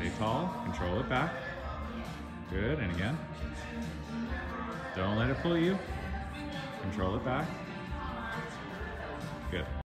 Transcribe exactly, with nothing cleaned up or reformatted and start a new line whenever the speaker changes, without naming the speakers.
Stay tall, control it back. Good, and again. Don't let it pull you. Control it back. Good.